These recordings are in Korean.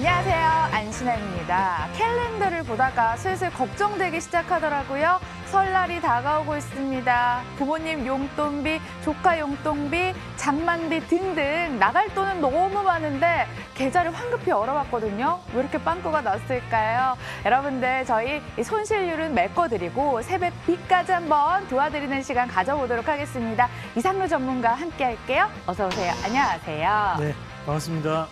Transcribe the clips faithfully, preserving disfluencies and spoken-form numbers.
안녕하세요. 안신혜입니다. 캘린더를 보다가 슬슬 걱정되기 시작하더라고요. 설날이 다가오고 있습니다. 부모님 용돈비, 조카 용돈비, 장만비 등등 나갈 돈은 너무 많은데 계좌를 황급히 열어봤거든요. 왜 이렇게 빵꾸가 났을까요? 여러분들 저희 손실률은 메꿔드리고 세뱃빚까지 한번 도와드리는 시간 가져보도록 하겠습니다. 이상로 전문가 함께 할게요. 어서 오세요. 안녕하세요. 네, 반갑습니다.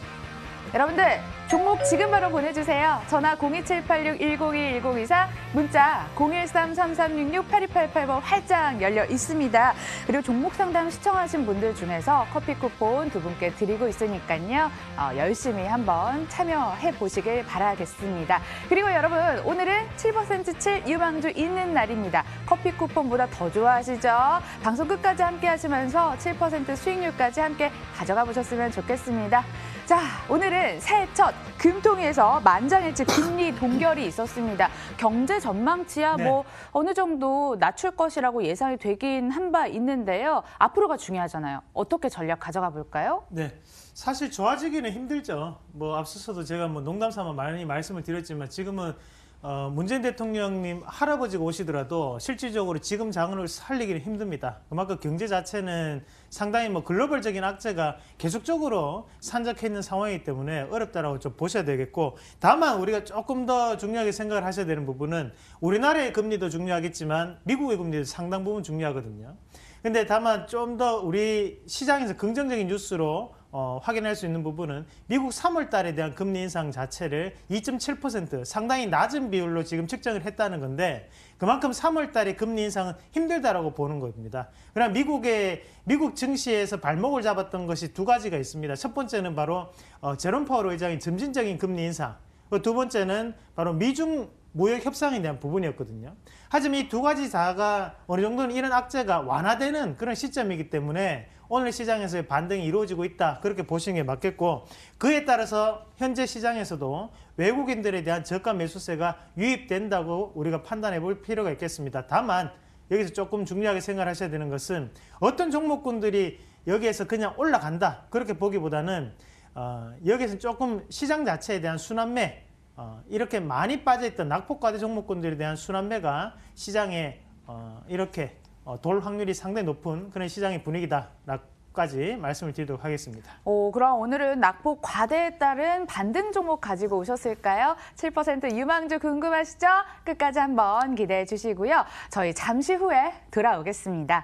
여러분들 종목 지금 바로 보내주세요. 전화 공이칠팔육 일공이일공이사, 문자 공일삼 삼삼육육 팔이팔팔 번 활짝 열려 있습니다. 그리고 종목 상담 시청하신 분들 중에서 커피 쿠폰 두 분께 드리고 있으니까요. 어, 열심히 한번 참여해 보시길 바라겠습니다. 그리고 여러분 오늘은 칠 퍼센트 칠 유망주 있는 날입니다. 커피 쿠폰보다 더 좋아하시죠? 방송 끝까지 함께 하시면서 칠 퍼센트 수익률까지 함께 가져가 보셨으면 좋겠습니다. 자, 오늘은 새해 첫 금통위에서 만장일치 금리 동결이 있었습니다. 경제 전망치야 네. 뭐 어느 정도 낮출 것이라고 예상이 되긴 한 바 있는데요. 앞으로가 중요하잖아요. 어떻게 전략 가져가 볼까요? 네, 사실 좋아지기는 힘들죠. 뭐 앞서서도 제가 뭐 농담삼아 많이 말씀을 드렸지만 지금은 어, 문재인 대통령님 할아버지가 오시더라도 실질적으로 지금 장을 살리기는 힘듭니다. 그만큼 경제 자체는 상당히 뭐 글로벌적인 악재가 계속적으로 산적해 있는 상황이기 때문에 어렵다라고 좀 보셔야 되겠고, 다만 우리가 조금 더 중요하게 생각을 하셔야 되는 부분은 우리나라의 금리도 중요하겠지만 미국의 금리도 상당 부분 중요하거든요. 근데 다만 좀 더 우리 시장에서 긍정적인 뉴스로 어, 확인할 수 있는 부분은 미국 삼월 달에 대한 금리 인상 자체를 이 점 칠 퍼센트 상당히 낮은 비율로 지금 측정을 했다는 건데, 그만큼 삼월 달에 금리 인상은 힘들다라고 보는 겁니다. 그러나 미국의 미국 증시에서 발목을 잡았던 것이 두 가지가 있습니다. 첫 번째는 바로 어, 제롬 파월 의장의 점진적인 금리 인상, 두 번째는 바로 미중 무역 협상에 대한 부분이었거든요. 하지만 이 두 가지 다가 어느 정도는 이런 악재가 완화되는 그런 시점이기 때문에 오늘 시장에서의 반등이 이루어지고 있다, 그렇게 보시는 게 맞겠고, 그에 따라서 현재 시장에서도 외국인들에 대한 저가 매수세가 유입된다고 우리가 판단해 볼 필요가 있겠습니다. 다만 여기서 조금 중요하게 생각하셔야 되는 것은 어떤 종목군들이 여기에서 그냥 올라간다, 그렇게 보기보다는 어, 여기에서 조금 시장 자체에 대한 순환매, 어, 이렇게 많이 빠져있던 낙폭과대 종목군들에 대한 순환매가 시장에 어, 이렇게 어, 돌 확률이 상당히 높은 그런 시장의 분위기다라고까지 말씀을 드리도록 하겠습니다. 오, 그럼 오늘은 낙폭 과대에 따른 반등 종목 가지고 오셨을까요? 칠 퍼센트 유망주 궁금하시죠? 끝까지 한번 기대해 주시고요. 저희 잠시 후에 돌아오겠습니다.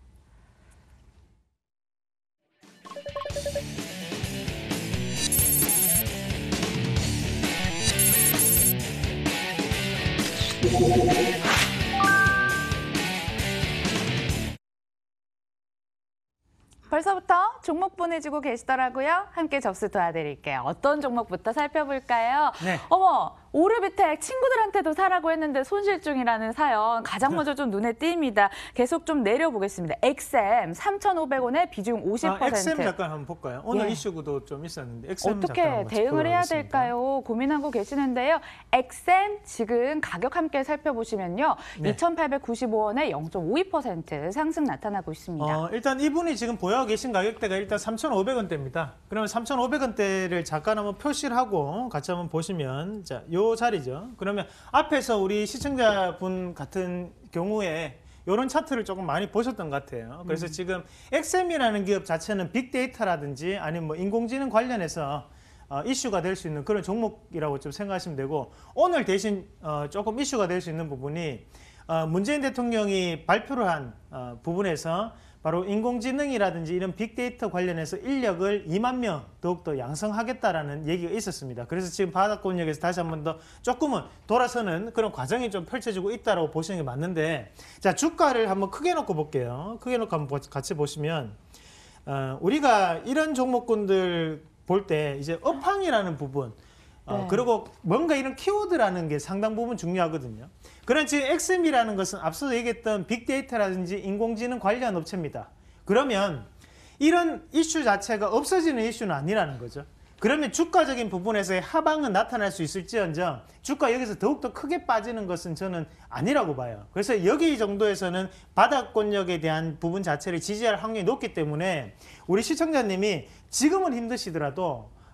벌써부터 종목 보내주고 계시더라고요. 함께 접수 도와드릴게요. 어떤 종목부터 살펴볼까요? 네. 어머, 오르비텍 친구들한테도 사라고 했는데 손실 중이라는 사연 가장 먼저 좀 눈에 띕니다. 계속 좀 내려보겠습니다. 엑스엠 삼천오백 원에 비중 오십 퍼센트. 아, 엑스엠 잠깐 한번 볼까요? 오늘 예. 이슈도 좀 있었는데 엑스엠 어떻게 대응을 해야 될까요? 고민하고 계시는데요. 엑스엠 지금 가격 함께 살펴보시면요. 네. 이천팔백구십오 원에 영 점 오이 퍼센트 상승 나타나고 있습니다. 어, 일단 이분이 지금 보여 계신 가격대가 일단 삼천오백 원대입니다. 그러면 삼천오백 원대를 잠깐 한번 표시를 하고 같이 한번 보시면, 자, 요 자리죠. 그러면 앞에서 우리 시청자분 같은 경우에 이런 차트를 조금 많이 보셨던 것 같아요. 그래서 음. 지금 엑스엠이라는 기업 자체는 빅데이터라든지 아니면 뭐 인공지능 관련해서 어, 이슈가 될 수 있는 그런 종목이라고 좀 생각하시면 되고, 오늘 대신 어, 조금 이슈가 될 수 있는 부분이 어, 문재인 대통령이 발표를 한 어, 부분에서 바로 인공지능이라든지 이런 빅데이터 관련해서 인력을 이만 명 더욱더 양성하겠다라는 얘기가 있었습니다. 그래서 지금 바닥권역에서 다시 한 번 더 조금은 돌아서는 그런 과정이 좀 펼쳐지고 있다고 보시는 게 맞는데, 자, 주가를 한번 크게 놓고 볼게요. 크게 놓고 한번 같이 보시면 어, 우리가 이런 종목군들 볼 때 이제 업황이라는 부분, 어, 네. 그리고 뭔가 이런 키워드라는 게 상당 부분 중요하거든요. 그런 지금 엑스엠이라는 것은 앞서 얘기했던 빅데이터라든지 인공지능 관련 업체입니다. 그러면 이런 이슈 자체가 없어지는 이슈는 아니라는 거죠. 그러면 주가적인 부분에서의 하방은 나타날 수 있을지언정 주가 여기서 더욱더 크게 빠지는 것은 저는 아니라고 봐요. 그래서 여기 정도에서는 바닥권역에 대한 부분 자체를 지지할 확률이 높기 때문에 우리 시청자님이 지금은 힘드시더라도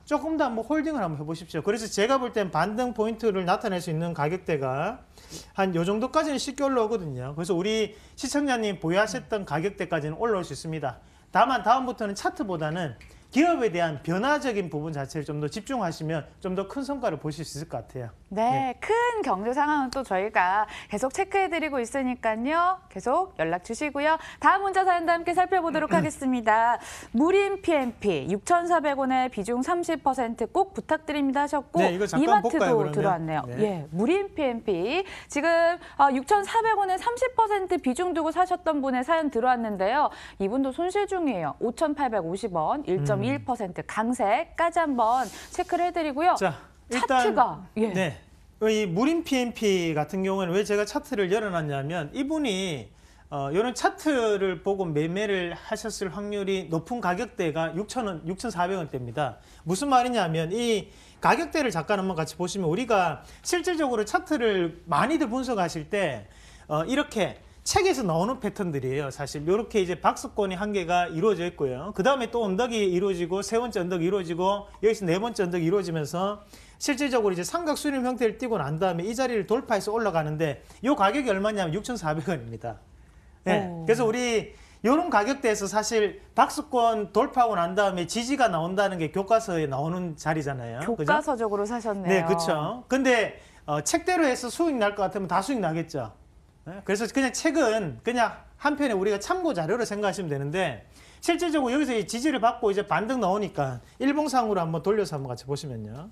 조금 더 한번 홀딩을 한번 해보십시오. 그래서 제가 볼 땐 반등 포인트를 나타낼 수 있는 가격대가 한 요 정도까지는 쉽게 올라오거든요. 그래서 우리 시청자님 보유하셨던 가격대까지는 올라올 수 있습니다. 다만 다음부터는 차트보다는 기업에 대한 변화적인 부분 자체를 좀 더 집중하시면 좀 더 큰 성과를 보실 수 있을 것 같아요. 네, 네, 큰 경제 상황은 또 저희가 계속 체크해드리고 있으니까요. 계속 연락 주시고요. 다음 문자 사연도 함께 살펴보도록 하겠습니다. 무림 피엠피 육천사백 원에 비중 삼십 퍼센트 꼭 부탁드립니다 하셨고 네, 이거 잠깐 이마트도 볼까요, 그러면? 들어왔네요. 네. 예, 무림 피엠피 지금 육천사백 원에 삼십 퍼센트 비중 두고 사셨던 분의 사연 들어왔는데요. 이분도 손실 중이에요. 오천팔백오십 원, 일 점 일 퍼센트 강세까지 한번 체크를 해드리고요. 자, 일단 차트가 예. 네. 이 무림 피엠피 같은 경우는 왜 제가 차트를 열어놨냐면 이분이 어, 이런 차트를 보고 매매를 하셨을 확률이 높은 가격대가 육천 원, 육천사백 원대입니다. 무슨 말이냐면 이 가격대를 잠깐 한번 같이 보시면 우리가 실질적으로 차트를 많이들 분석하실 때 어, 이렇게 책에서 나오는 패턴들이에요. 사실 이렇게 이제 박스권이 한 개가 이루어져 있고요. 그 다음에 또 언덕이 이루어지고 세 번째 언덕이 이루어지고 여기서 네 번째 언덕이 이루어지면서 실질적으로 이제 삼각 수렴 형태를 띠고 난 다음에 이 자리를 돌파해서 올라가는데 이 가격이 얼마냐면 육천사백 원입니다. 네. 그래서 우리 이런 가격대에서 사실 박스권 돌파하고 난 다음에 지지가 나온다는 게 교과서에 나오는 자리잖아요. 교과서적으로 그죠? 사셨네요. 네, 그렇죠. 근데 어, 책대로 해서 수익 날 것 같으면 다 수익 나겠죠. 네? 그래서 그냥 책은 그냥 한편에 우리가 참고 자료로 생각하시면 되는데 실질적으로 여기서 이 지지를 받고 이제 반등 나오니까 일봉상으로 한번 돌려서 한번 같이 보시면요.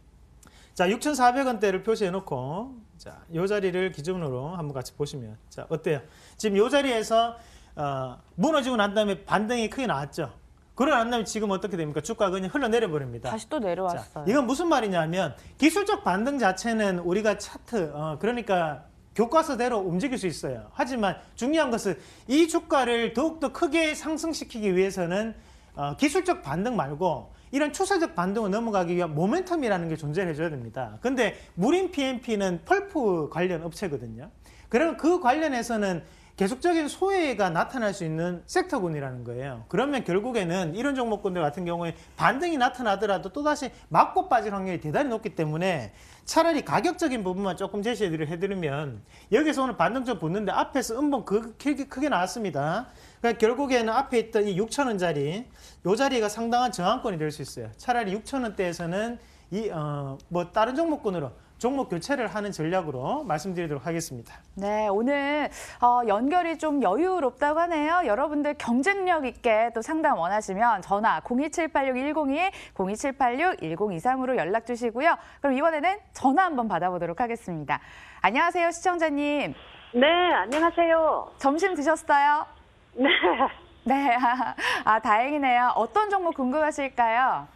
자, 육천사백 원대를 표시해 놓고 자, 이 자리를 기준으로 한번 같이 보시면 자, 어때요? 지금 이 자리에서 어, 무너지고 난 다음에 반등이 크게 나왔죠. 그러고 난 다음에 지금 어떻게 됩니까? 주가가 그냥 흘러내려 버립니다. 다시 또 내려왔어요. 자, 이건 무슨 말이냐면 기술적 반등 자체는 우리가 차트 어, 그러니까 교과서대로 움직일 수 있어요. 하지만 중요한 것은 이 주가를 더욱더 크게 상승시키기 위해서는 어, 기술적 반등 말고 이런 추세적 반등을 넘어가기 위한 모멘텀이라는 게 존재해줘야 됩니다. 근데 무림 피엠피는 펄프 관련 업체거든요. 그러면 그 관련해서는 계속적인 소외가 나타날 수 있는 섹터군이라는 거예요. 그러면 결국에는 이런 종목군들 같은 경우에 반등이 나타나더라도 또다시 맞고 빠질 확률이 대단히 높기 때문에 차라리 가격적인 부분만 조금 제시해드리면 여기서 오늘 반등 좀 붙는데 앞에서 음봉 크게, 크게 나왔습니다. 그러니까 결국에는 앞에 있던 이 육천 원짜리 이 자리가 상당한 저항권이 될 수 있어요. 차라리 육천 원대에서는 이, 어, 뭐 다른 종목군으로 종목 교체를 하는 전략으로 말씀드리도록 하겠습니다. 네, 오늘 어, 연결이 좀 여유롭다고 하네요. 여러분들 경쟁력 있게 또 상담 원하시면 전화 공이 칠팔육 일공이, 공이 칠팔육 일공이삼으로 연락 주시고요. 그럼 이번에는 전화 한번 받아보도록 하겠습니다. 안녕하세요, 시청자님. 네, 안녕하세요. 점심 드셨어요? 네, 네, 아 다행이네요. 어떤 종목 궁금하실까요?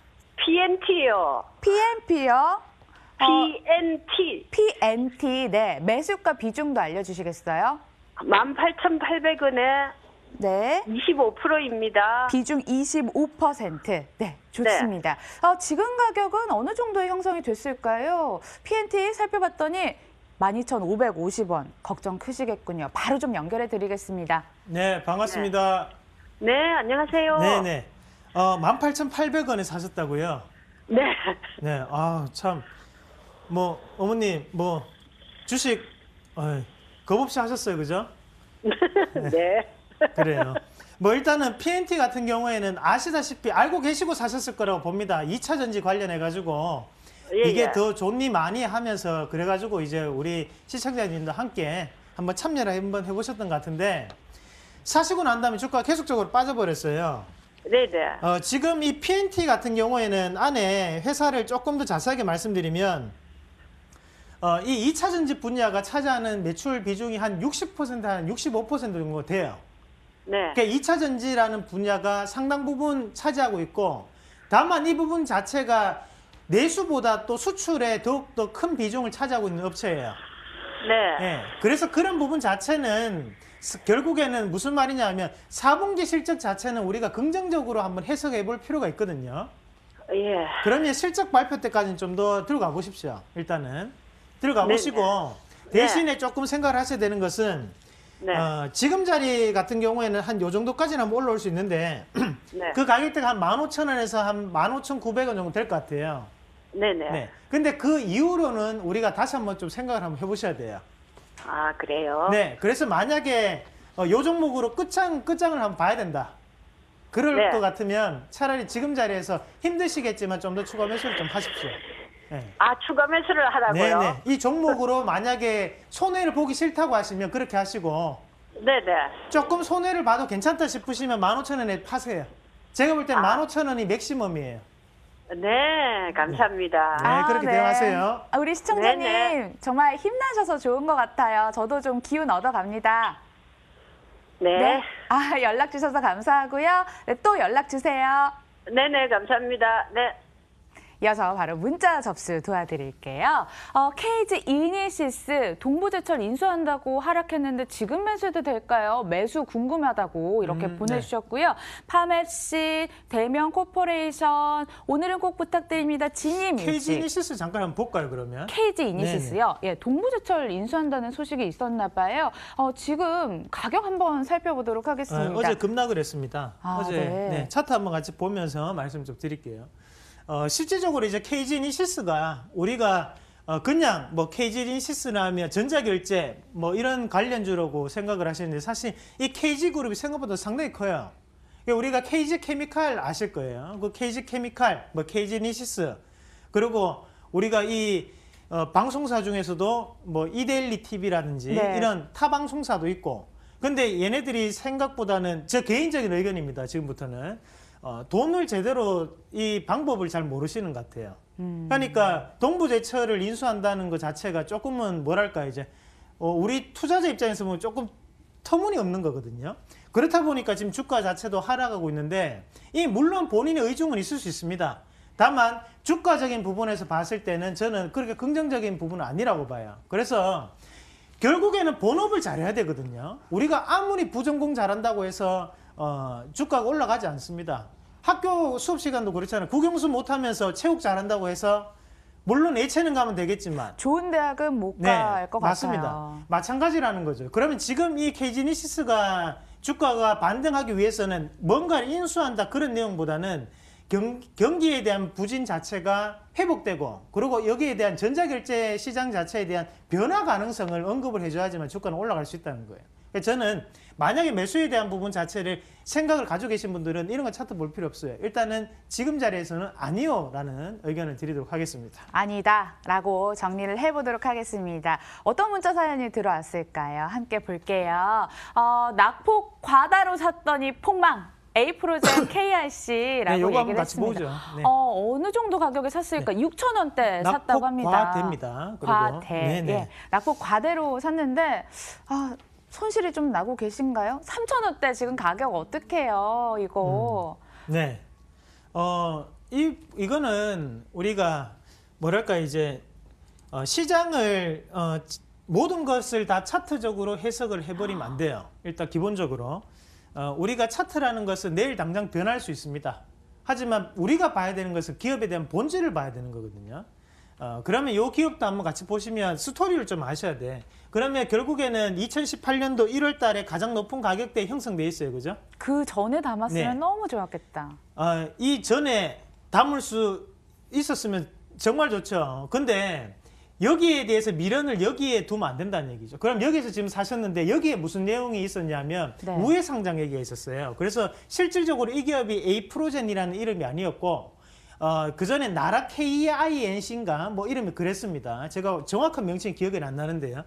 피엔티요. 피엠피요? 피엔티. 피엔티, 네. 매수가 비중도 알려주시겠어요? 만 팔천팔백 원에 네. 이십오 퍼센트입니다. 비중 이십오 퍼센트. 네, 좋습니다. 어, 지금 가격은 어느 정도의 형성이 됐을까요? 피엔티 살펴봤더니 만 이천오백오십 원. 걱정 크시겠군요. 바로 좀 연결해 드리겠습니다. 네, 반갑습니다. 네, 안녕하세요. 네네. 어, 만 팔천팔백 원에 사셨다고요? 네. 네, 아, 참. 뭐, 어머님, 뭐, 주식, 어이, 겁 없이 하셨어요, 그죠? 네. 그래요. 뭐, 일단은 피엔티 같은 경우에는 아시다시피 알고 계시고 사셨을 거라고 봅니다. 이 차 전지 관련해가지고. 예, 이게 예. 더 존리 많이 하면서 그래가지고 이제 우리 시청자님도 함께 한번 참여를 한번 해보셨던 것 같은데 사시고 난 다음에 주가가 계속적으로 빠져버렸어요. 네네. 어, 지금 이 피엔티 같은 경우에는 안에 회사를 조금 더 자세하게 말씀드리면 어, 이 이 차 전지 분야가 차지하는 매출 비중이 한 육십 퍼센트, 한 육십오 퍼센트 정도 돼요. 네. 그러니까 이 차 전지라는 분야가 상당 부분 차지하고 있고 다만 이 부분 자체가 내수보다 또 수출에 더욱더 큰 비중을 차지하고 있는 업체예요. 네. 예, 그래서 그런 부분 자체는 스- 결국에는 무슨 말이냐면 사 분기 실적 자체는 우리가 긍정적으로 한번 해석해 볼 필요가 있거든요. 예. 그러면 실적 발표 때까지는 좀 더 들어가 보십시오. 일단은 들어가 네, 보시고 네. 대신에 조금 생각을 하셔야 되는 것은 네. 어, 지금 자리 같은 경우에는 한 요 정도까지는 한번 올라올 수 있는데 네. 그 가격대가 한 만 오천 원에서 한 만 오천구백 원 정도 될 것 같아요. 네네. 네. 근데 그 이후로는 우리가 다시 한번 좀 생각을 한번 해보셔야 돼요. 아, 그래요? 네. 그래서 만약에 어, 요 종목으로 끝장, 끝장을 한번 봐야 된다. 그럴 네. 것 같으면 차라리 지금 자리에서 힘드시겠지만 좀 더 추가 매수를 좀 하십시오. 네. 아, 추가 매수를 하라고요? 네네. 이 종목으로 만약에 손해를 보기 싫다고 하시면 그렇게 하시고 네네. 조금 손해를 봐도 괜찮다 싶으시면 만 오천 원에 파세요. 제가 볼 때는 아. 만 오천 원이 맥시멈이에요. 네, 감사합니다. 네, 그렇게 대응하세요. 아, 우리 시청자님 네네. 정말 힘나셔서 좋은 것 같아요. 저도 좀 기운 얻어갑니다. 네. 아, 연락 주셔서 감사하고요. 네, 또 연락 주세요. 네네, 감사합니다. 네. 이어서 바로 문자 접수 도와드릴게요. 어, 케이지 이니시스 동부제철 인수한다고 하락했는데 지금 매수해도 될까요? 매수 궁금하다고 이렇게 음, 보내주셨고요. 파맵시, 대명 코퍼레이션 오늘은 꼭 부탁드립니다. 진임 케이지 일찍. 이니시스 잠깐 한번 볼까요, 그러면? 케이지 이니시스요. 예, 동부제철 인수한다는 소식이 있었나 봐요. 어, 지금 가격 한번 살펴보도록 하겠습니다. 어, 어제 급락을 했습니다. 아, 어제 네. 네, 차트 한번 같이 보면서 말씀 좀 드릴게요. 어, 실질적으로 이제 케이지 이니시스가 우리가 어, 그냥 뭐 케이지 이니시스나 하면 전자결제 뭐 이런 관련주라고 생각을 하시는데 사실 이 케이지그룹이 생각보다 상당히 커요. 우리가 케이지 케미칼 아실 거예요. 그 케이지 케미칼, 뭐 케이지 이니시스, 그리고 우리가 이 어, 방송사 중에서도 뭐 이데일리 티비라든지 네. 이런 타 방송사도 있고, 근데 얘네들이 생각보다는 저 개인적인 의견입니다. 지금부터는 어, 돈을 제대로 이 방법을 잘 모르시는 것 같아요. 음. 그러니까 동부제철을 인수한다는 것 자체가 조금은 뭐랄까 이제 어, 우리 투자자 입장에서 보면 조금 터무니없는 거거든요. 그렇다 보니까 지금 주가 자체도 하락하고 있는데, 이 물론 본인의 의중은 있을 수 있습니다. 다만 주가적인 부분에서 봤을 때는 저는 그렇게 긍정적인 부분은 아니라고 봐요. 그래서 결국에는 본업을 잘해야 되거든요. 우리가 아무리 부전공 잘한다고 해서 어, 주가가 올라가지 않습니다. 학교 수업 시간도 그렇잖아요. 국영수 못하면서 체육 잘한다고 해서 물론 예체능 가면 되겠지만 좋은 대학은 못 네, 갈 것 맞습니다. 같아요. 마찬가지라는 거죠. 그러면 지금 이 케이지니시스가 주가가 반등하기 위해서는 뭔가를 인수한다 그런 내용보다는 경, 경기에 대한 부진 자체가 회복되고, 그리고 여기에 대한 전자결제 시장 자체에 대한 변화 가능성을 언급을 해줘야지만 주가는 올라갈 수 있다는 거예요. 그래서 저는 만약에 매수에 대한 부분 자체를 생각을 가지고 계신 분들은 이런 거 차트 볼 필요 없어요. 일단은 지금 자리에서는 아니요라는 의견을 드리도록 하겠습니다. 아니다라고 정리를 해보도록 하겠습니다. 어떤 문자 사연이 들어왔을까요? 함께 볼게요. 어, 낙폭 과다로 샀더니 폭망. 에이프로젠 케이알씨라고 네, 요거 한번 얘기를 같이 했습니다. 보죠. 네. 어, 어느 정도 가격에 샀을까? 육천 원대 낙폭 샀다고 합니다. 과대입니다. 그리고. 과대. 네네. 예, 낙폭 과대로 샀는데 아, 손실이 좀 나고 계신가요? 삼천 원대 지금 가격 어떡해요, 이거. 음. 네. 어, 이, 이거는 우리가 뭐랄까 이제 어, 시장을 어, 모든 것을 다 차트적으로 해석을 해버리면 안 돼요. 일단 기본적으로. 어, 우리가 차트라는 것은 내일 당장 변할 수 있습니다. 하지만 우리가 봐야 되는 것은 기업에 대한 본질을 봐야 되는 거거든요. 어, 그러면 이 기업도 한번 같이 보시면 스토리를 좀 아셔야 돼. 그러면 결국에는 이천십팔 년도 일월 달에 가장 높은 가격대에 형성돼 있어요. 그죠? 그 전에 담았으면 네. 너무 좋았겠다. 어, 이 전에 담을 수 있었으면 정말 좋죠. 근데 여기에 대해서 미련을 여기에 두면 안 된다는 얘기죠. 그럼 여기서 지금 사셨는데 여기에 무슨 내용이 있었냐면 네. 우회 상장 얘기가 있었어요. 그래서 실질적으로 이 기업이 에이프로젠이라는 이름이 아니었고 어, 그 전에 나라 케이아이엔씨인가 뭐 이름이 그랬습니다. 제가 정확한 명칭이 기억이 안 나는데요.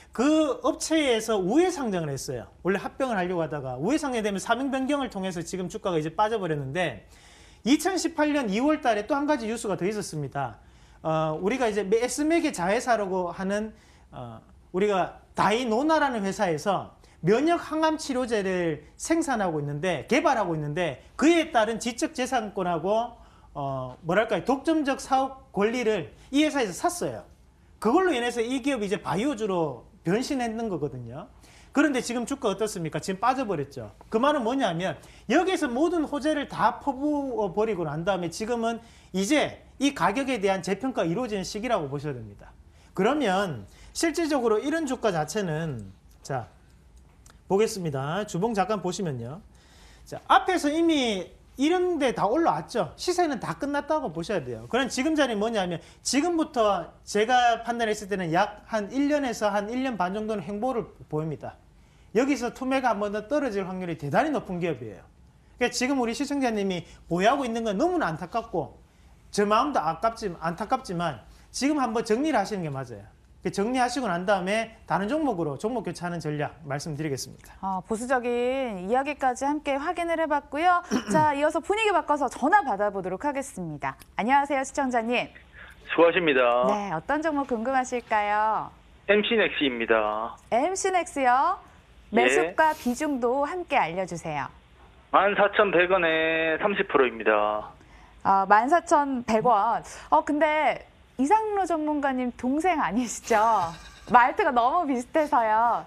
그 업체에서 우회 상장을 했어요. 원래 합병을 하려고 하다가 우회 상장이 되면 사명 변경을 통해서 지금 주가가 이제 빠져버렸는데, 이천십팔 년 이월 달에 또 한 가지 뉴스가 더 있었습니다. 어, 우리가 이제 에스맥의 자회사라고 하는 어, 우리가 다이노나라는 회사에서 면역 항암 치료제를 생산하고 있는데 개발하고 있는데 그에 따른 지적 재산권하고 어, 뭐랄까요 독점적 사업 권리를 이 회사에서 샀어요. 그걸로 인해서 이 기업이 이제 바이오주로 변신했는 거거든요. 그런데 지금 주가 어떻습니까? 지금 빠져버렸죠. 그 말은 뭐냐면 여기에서 모든 호재를 다 퍼부어버리고 난 다음에 지금은 이제 이 가격에 대한 재평가가 이루어지는 시기라고 보셔야 됩니다. 그러면 실질적으로 이런 주가 자체는 자 보겠습니다. 주봉 잠깐 보시면요. 자, 앞에서 이미 이런 데 다 올라왔죠. 시세는 다 끝났다고 보셔야 돼요. 그럼 지금 자리 뭐냐면 지금부터 제가 판단했을 때는 약 한 일 년에서 한 일 년 반 정도는 행보를 보입니다. 여기서 투매가 한 번 더 떨어질 확률이 대단히 높은 기업이에요. 그러니까 지금 우리 시청자님이 보유하고 있는 건 너무나 안타깝고 제 마음도 아깝지, 안타깝지만 지금 한번 정리를 하시는 게 맞아요. 정리하시고 난 다음에 다른 종목으로 종목 교체하는 전략 말씀드리겠습니다. 어, 보수적인 이야기까지 함께 확인을 해봤고요. 자, 이어서 분위기 바꿔서 전화 받아보도록 하겠습니다. 안녕하세요, 시청자님. 수고하십니다. 네, 어떤 종목 궁금하실까요? 엠씨넥스입니다. 엠씨넥스요. 매수가 비중도 함께 알려주세요. 만 사천백 원에 삼십 퍼센트입니다. 어, 만 사천백 원. 어, 근데 이상로 전문가님 동생 아니시죠? 말투가 너무 비슷해서요.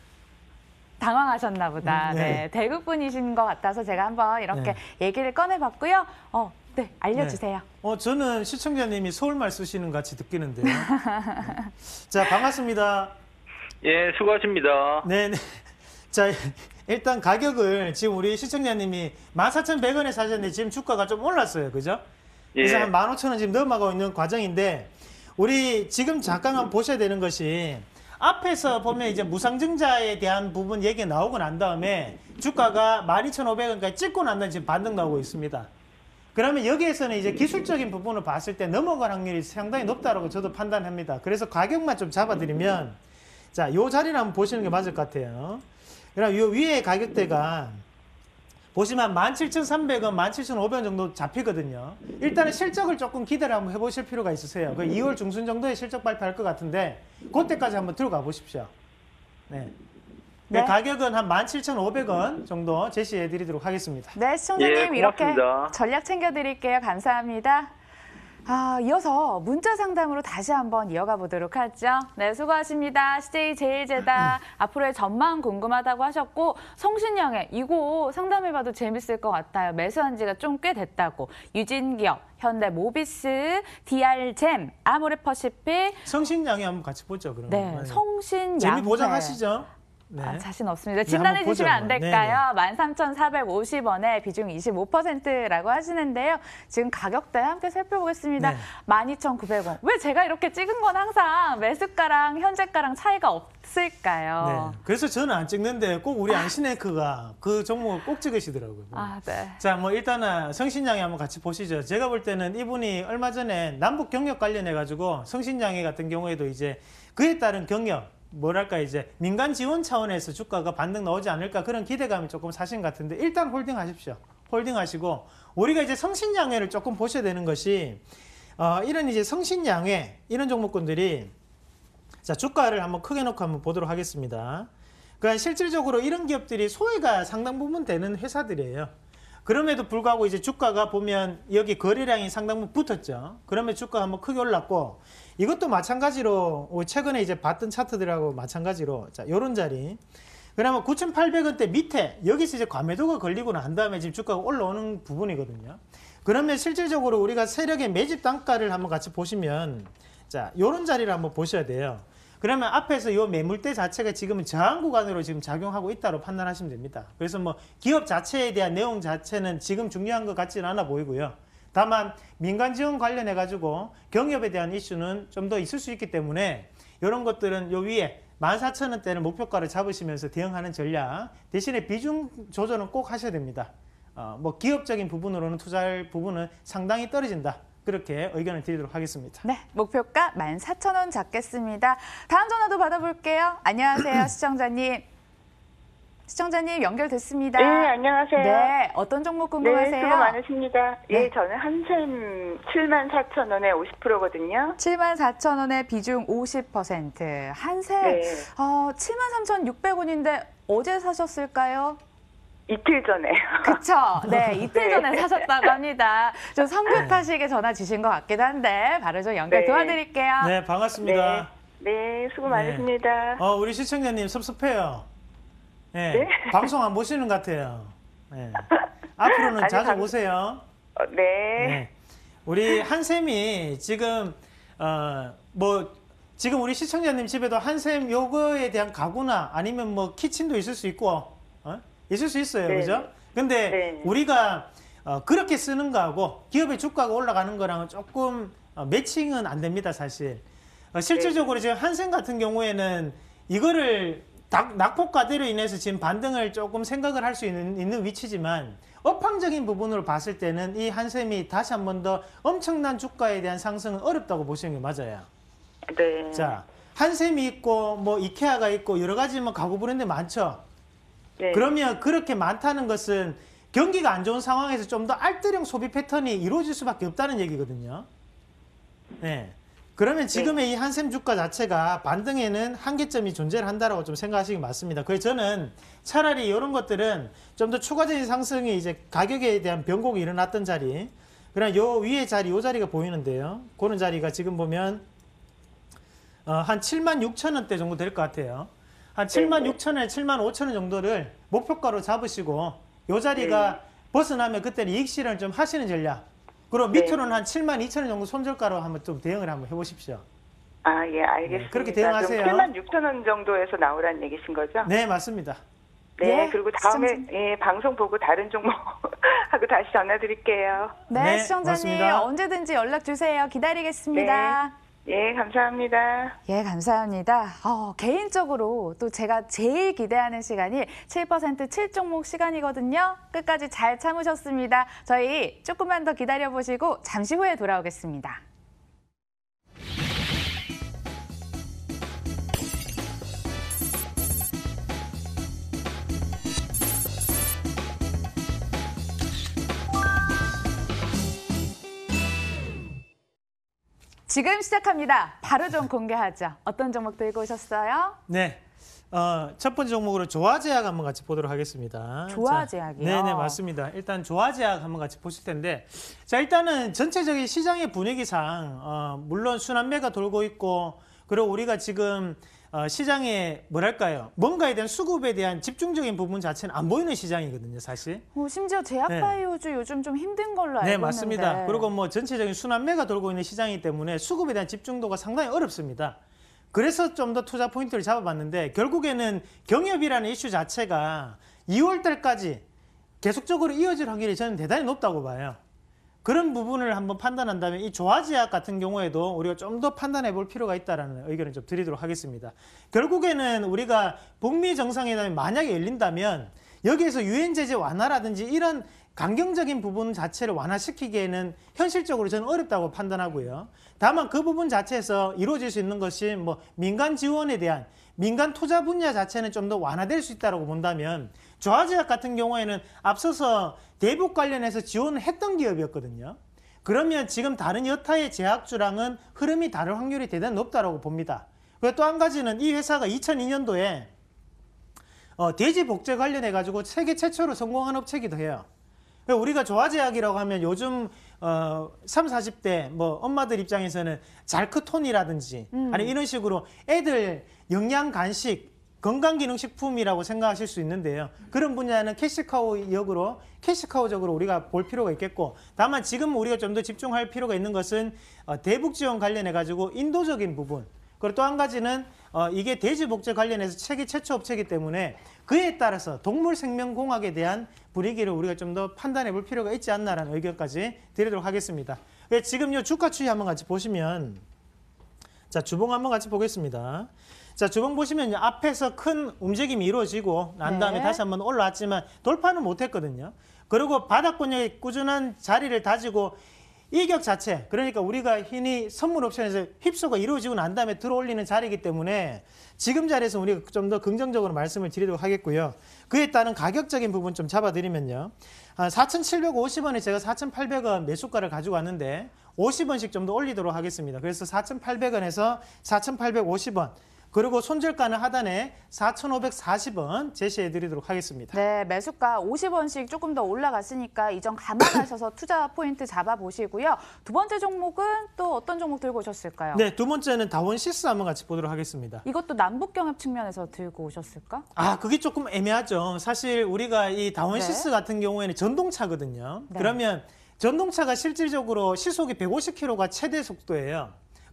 당황하셨나 보다. 음, 네. 네. 대구 분이신 것 같아서 제가 한번 이렇게 네. 얘기를 꺼내봤고요. 어, 네, 알려주세요. 네. 어, 저는 시청자님이 서울말 쓰시는 것 같이 느끼는데요. 자, 반갑습니다. 예, 수고하십니다. 네네. 자, 일단 가격을 지금 우리 시청자님이 만 사천백 원에 사셨는데 지금 주가가 좀 올랐어요. 그죠? 그래서 예. 한 만 오천 원 지금 넘어가고 있는 과정인데 우리 지금 잠깐 한번 보셔야 되는 것이 앞에서 보면 이제 무상증자에 대한 부분 얘기가 나오고 난 다음에 주가가 만 이천오백 원까지 찍고 난 다음에 지금 반등 나오고 있습니다. 그러면 여기에서는 이제 기술적인 부분을 봤을 때 넘어갈 확률이 상당히 높다고 저도 판단합니다. 그래서 가격만 좀 잡아드리면 자, 요 자리를 한번 보시는 게 맞을 것 같아요. 그럼 요 위에 가격대가 보시면 만 칠천삼백 원, 만 칠천오백 원 정도 잡히거든요. 일단은 실적을 조금 기대를 한번 해보실 필요가 있으세요. 그 이월 중순 정도에 실적 발표할 것 같은데 그때까지 한번 들어가 보십시오. 네. 네. 네, 가격은 한 만 칠천오백 원 정도 제시해 드리도록 하겠습니다. 네, 시청자님 예, 이렇게 고맙습니다. 전략 챙겨드릴게요. 감사합니다. 아, 이어서 문자 상담으로 다시 한번 이어가 보도록 하죠. 네, 수고하십니다. 씨제이 제일제다 앞으로의 전망 궁금하다고 하셨고 성신양에 이거 상담해봐도 재밌을 것 같아요. 매수한 지가 좀 꽤 됐다고. 유진기업, 현대모비스, 디알잼, 아모레퍼시픽. 성신양이 한번 같이 보죠. 그러면. 네, 성신양. 재미 보장하시죠? 네. 아, 자신 없습니다. 네, 진단해 한번 주시면 보죠. 안 될까요? 만 삼천 사백오십 원에 비중 이십오 퍼센트라고 하시는데요. 지금 가격대 함께 살펴보겠습니다. 네. 만 이천구백 원. 왜 제가 이렇게 찍은 건 항상 매수가랑 현재가랑 차이가 없을까요? 네. 그래서 저는 안 찍는데 꼭 우리 안시네크가 그 종목을 꼭 찍으시더라고요. 아, 네. 자, 뭐 일단은 성신양이 한번 같이 보시죠. 제가 볼 때는 이분이 얼마 전에 남북 경협 관련해 가지고 성신양이 같은 경우에도 이제 그에 따른 경협 뭐랄까 이제 민간 지원 차원에서 주가가 반등 나오지 않을까 그런 기대감이 조금 사신 것 같은데 일단 홀딩 하십시오. 홀딩 하시고 우리가 이제 성신양회를 조금 보셔야 되는 것이 어, 이런 이제 성신양회 이런 종목군들이 자, 주가를 한번 크게 놓고 한번 보도록 하겠습니다. 그러니까 실질적으로 이런 기업들이 소외가 상당 부분 되는 회사들이에요. 그럼에도 불구하고 이제 주가가 보면 여기 거래량이 상당 부분 붙었죠. 그러면 주가가 한번 크게 올랐고 이것도 마찬가지로 최근에 이제 봤던 차트들하고 마찬가지로 자, 요런 자리. 그러면 구천팔백 원대 밑에 여기서 이제 과매도가 걸리고 난 다음에 지금 주가가 올라오는 부분이거든요. 그러면 실질적으로 우리가 세력의 매집 단가를 한번 같이 보시면 자, 요런 자리를 한번 보셔야 돼요. 그러면 앞에서 요 매물대 자체가 지금은 저항 구간으로 지금 작용하고 있다고 판단하시면 됩니다. 그래서 뭐 기업 자체에 대한 내용 자체는 지금 중요한 것 같지는 않아 보이고요. 다만 민간 지원 관련해 가지고 경협에 대한 이슈는 좀 더 있을 수 있기 때문에 이런 것들은 요 위에 만 사천 원대를 목표가를 잡으시면서 대응하는 전략 대신에 비중 조절은 꼭 하셔야 됩니다. 어, 뭐 기업적인 부분으로는 투자할 부분은 상당히 떨어진다. 그렇게 의견을 드리도록 하겠습니다. 네, 목표가 만 사천 원 잡겠습니다. 다음 전화도 받아볼게요. 안녕하세요, 시청자님. 시청자님 연결됐습니다. 네, 안녕하세요. 네, 어떤 종목 궁금하세요? 네, 수고 많으십니다. 네. 예, 저는 한샘 칠만 사천 원에 오십 퍼센트거든요. 칠만 사천 원에 비중 오십 퍼센트. 한샘, 네. 어, 칠만 삼천육백 원인데 어제 사셨을까요? 이틀 전에. 그쵸? 네, 이틀 네. 전에 사셨다고 합니다. 좀 성급하시게 전화 주신 것 같기도 한데 바로 좀 연결 네. 도와드릴게요. 네, 반갑습니다. 네, 네, 수고 네. 많으십니다. 어, 우리 시청자님 섭섭해요. 네, 네? 방송 안 보시는 것 같아요. 네. 앞으로는 아니, 자주 방- 보세요. 어, 네. 네. 우리 한샘이 지금 어, 뭐 지금 우리 시청자님 집에도 한샘 요거에 대한 가구나 아니면 뭐 키친도 있을 수 있고, 어? 있을 수 있어요. 네. 그죠? 근데 네. 우리가 어, 그렇게 쓰는 거하고 기업의 주가가 올라가는 거랑은 조금 어, 매칭은 안 됩니다, 사실. 어, 실질적으로 지금 한샘 같은 경우에는 이거를 낙, 낙폭과대로 인해서 지금 반등을 조금 생각을 할 수 있는, 있는 위치지만 업황적인 부분으로 봤을 때는 이 한샘이 다시 한 번 더 엄청난 주가에 대한 상승은 어렵다고 보시는 게 맞아요. 네. 자, 한샘이 있고 뭐 이케아가 있고 여러 가지 뭐 가구 브랜드 많죠. 네. 그러면 그렇게 많다는 것은 경기가 안 좋은 상황에서 좀 더 알뜰형 소비 패턴이 이루어질 수밖에 없다는 얘기거든요. 네. 그러면 지금의 이 한샘 주가 자체가 반등에는 한계점이 존재를 한다라고 좀 생각하시기 맞습니다. 그래서 저는 차라리 이런 것들은 좀 더 추가적인 상승이 이제 가격에 대한 변곡이 일어났던 자리, 그냥 요 위에 자리, 요 자리가 보이는데요. 그런 자리가 지금 보면 어, 한 칠만 육천 원대 정도 될 것 같아요. 한 칠만 육천 원, 칠만 오천 원 정도를 목표가로 잡으시고 요 자리가 네. 벗어나면 그때는 이익 실현을 좀 하시는 전략. 그리고 네. 밑으로는 한 칠만 이천 원 정도 손절가로 한번 좀 대응을 한번 해보십시오. 아, 예, 알겠습니다. 네, 그렇게 대응하세요. 그럼 칠만 육천 원 정도에서 나오라는 얘기신 거죠? 네, 맞습니다. 네, 예, 그리고 다음에 시청자- 예, 방송 보고 다른 종목 하고 다시 전화 드릴게요. 네, 네, 시청자님 고맙습니다. 언제든지 연락 주세요. 기다리겠습니다. 예, 감사합니다. 예, 감사합니다. 어, 개인적으로 또 제가 제일 기대하는 시간이 칠 퍼센트 칠 종목 시간이거든요. 끝까지 잘 참으셨습니다. 저희 조금만 더 기다려보시고 잠시 후에 돌아오겠습니다. 지금 시작합니다. 바로 좀 공개하죠. 어떤 종목 들고 오셨어요? 네. 어, 첫 번째 종목으로 조화제약 한번 같이 보도록 하겠습니다. 조화제약이요? 자, 네네, 맞습니다. 일단 조화제약 한번 같이 보실 텐데, 자, 일단은 전체적인 시장의 분위기상, 어, 물론 순환매가 돌고 있고, 그리고 우리가 지금 어, 시장에 뭐랄까요, 뭔가에 대한 수급에 대한 집중적인 부분 자체는 안 보이는 시장이거든요, 사실. 어, 심지어 제약바이오주 요즘 좀 힘든 걸로 알고 네, 있는데. 맞습니다. 그리고 뭐 전체적인 순환매가 돌고 있는 시장이기 때문에 수급에 대한 집중도가 상당히 어렵습니다. 그래서 좀 더 투자 포인트를 잡아봤는데 결국에는 경협이라는 이슈 자체가 이월 달까지 계속적으로 이어질 확률이 저는 대단히 높다고 봐요. 그런 부분을 한번 판단한다면 이 조화제약 같은 경우에도 우리가 좀 더 판단해 볼 필요가 있다는 의견을 좀 드리도록 하겠습니다. 결국에는 우리가 북미 정상회담이 만약에 열린다면 여기에서 유엔 제재 완화라든지 이런 강경적인 부분 자체를 완화시키기에는 현실적으로 저는 어렵다고 판단하고요. 다만 그 부분 자체에서 이루어질 수 있는 것이 뭐 민간 지원에 대한 민간 투자 분야 자체는 좀 더 완화될 수 있다고 본다면 조화제약 같은 경우에는 앞서서 대북 관련해서 지원을 했던 기업이었거든요. 그러면 지금 다른 여타의 제약주랑은 흐름이 다를 확률이 대단히 높다고 봅니다. 그리고 또 한 가지는 이 회사가 이천이 년도에 어, 돼지 복제 관련해 가지고 세계 최초로 성공한 업체이기도 해요. 우리가 조화제약이라고 하면 요즘 어, 삼, 사십 대 뭐 엄마들 입장에서는 잘크톤이라든지 음. 아니 이런 식으로 애들 영양 간식 건강기능식품이라고 생각하실 수 있는데요. 그런 분야는 캐시카우 역으로 캐시카우적으로 우리가 볼 필요가 있겠고, 다만 지금 우리가 좀 더 집중할 필요가 있는 것은 어, 대북 지원 관련해 가지고 인도적인 부분, 그리고 또 한 가지는 어, 이게 돼지 복제 관련해서 세계 최초 업체이기 때문에 그에 따라서 동물 생명공학에 대한 분위기를 우리가 좀 더 판단해 볼 필요가 있지 않나라는 의견까지 드리도록 하겠습니다. 지금 이 주가 추이 한번 같이 보시면, 자, 주봉 한번 같이 보겠습니다. 자, 주봉 보시면 앞에서 큰 움직임이 이루어지고 난 다음에 네. 다시 한번 올라왔지만 돌파는 못했거든요. 그리고 바닥권역의 꾸준한 자리를 다지고 이격 자체, 그러니까 우리가 흔히 선물 옵션에서 휩소가 이루어지고 난 다음에 들어올리는 자리이기 때문에 지금 자리에서 우리가 좀 더 긍정적으로 말씀을 드리도록 하겠고요. 그에 따른 가격적인 부분 좀 잡아드리면요. 한 사천칠백오십 원에 제가 사천팔백 원 매수가를 가지고 왔는데 오십 원씩 좀 더 올리도록 하겠습니다. 그래서 사천팔백 원에서 사천팔백오십 원, 그리고 손절가는 하단에 사천오백사십 원 제시해 드리도록 하겠습니다. 네, 매수가 오십 원씩 조금 더 올라갔으니까 이 점 감안하셔서 투자 포인트 잡아보시고요. 두 번째 종목은 또 어떤 종목 들고 오셨을까요? 네, 두 번째는 다원시스 한번 같이 보도록 하겠습니다. 이것도 남북경협 측면에서 들고 오셨을까? 아, 그게 조금 애매하죠. 사실 우리가 이 다원시스 네. 같은 경우에는 전동차거든요. 네. 그러면 전동차가 실질적으로 시속이 백오십 킬로미터가 최대 속도예요.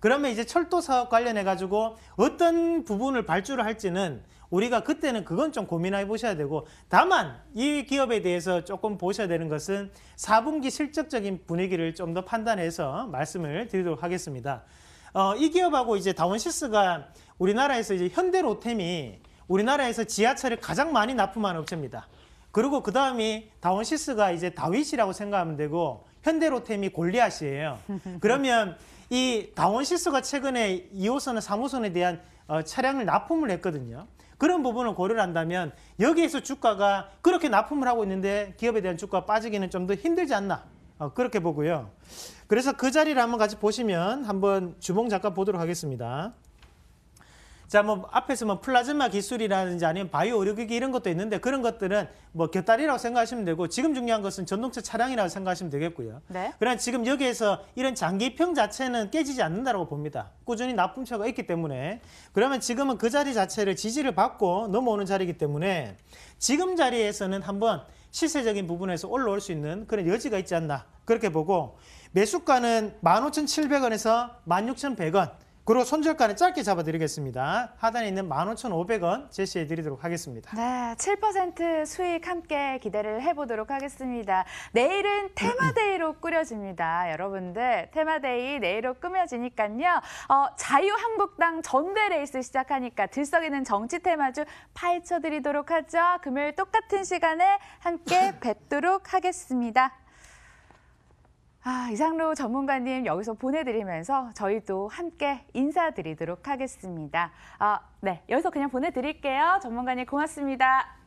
그러면 이제 철도 사업 관련해 가지고 어떤 부분을 발주를 할지는 우리가 그때는 그건 좀 고민해 보셔야 되고, 다만 이 기업에 대해서 조금 보셔야 되는 것은 사 분기 실적적인 분위기를 좀 더 판단해서 말씀을 드리도록 하겠습니다. 어, 이 기업하고 이제 다원시스가 우리나라에서 이제 현대로템이 우리나라에서 지하철을 가장 많이 납품하는 업체입니다. 그리고 그 다음이 다원시스가 이제 다윗이라고 생각하면 되고, 현대로템이 골리앗이에요. 그러면 이 다원시스가 최근에 이 호선과 삼 호선에 대한 어, 차량을 납품을 했거든요. 그런 부분을 고려를 한다면 여기에서 주가가 그렇게 납품을 하고 있는데 기업에 대한 주가가 빠지기는 좀 더 힘들지 않나, 어, 그렇게 보고요. 그래서 그 자리를 한번 같이 보시면 한번 주봉 잠깐 보도록 하겠습니다. 자, 뭐 앞에서 뭐 플라즈마 기술이라든지 아니면 바이오 의료기기 이런 것도 있는데 그런 것들은 뭐 곁다리라고 생각하시면 되고, 지금 중요한 것은 전동차 차량이라고 생각하시면 되겠고요. 네. 그러나 지금 여기에서 이런 장기평 자체는 깨지지 않는다고 봅니다. 꾸준히 납품처가 있기 때문에. 그러면 지금은 그 자리 자체를 지지를 받고 넘어오는 자리이기 때문에 지금 자리에서는 한번 시세적인 부분에서 올라올 수 있는 그런 여지가 있지 않나, 그렇게 보고, 매수가는 만 오천칠백 원에서 만 육천백 원, 그리고 손절가는 짧게 잡아드리겠습니다. 하단에 있는 만 오천오백 원 제시해드리도록 하겠습니다. 네, 칠 퍼센트 수익 함께 기대를 해보도록 하겠습니다. 내일은 테마데이로 꾸려집니다. 여러분들, 테마데이 내일로 꾸며지니까요. 어, 자유한국당 전대레이스 시작하니까 들썩이는 정치 테마주 파헤쳐드리도록 하죠. 금요일 똑같은 시간에 함께 뵙도록 하겠습니다. 아, 이상로 전문가님 여기서 보내드리면서 저희도 함께 인사드리도록 하겠습니다. 아, 네, 여기서 그냥 보내드릴게요. 전문가님 고맙습니다.